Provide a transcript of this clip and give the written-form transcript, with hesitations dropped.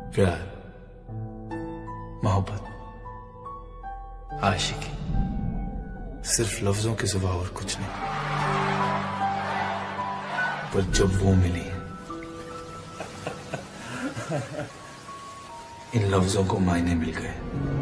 प्यार, मोहब्बत, आशिकी, सिर्फ लफ्जों के सिवा और कुछ नहीं। पर जब वो मिली, इन लफ्जों को मायने मिल गए।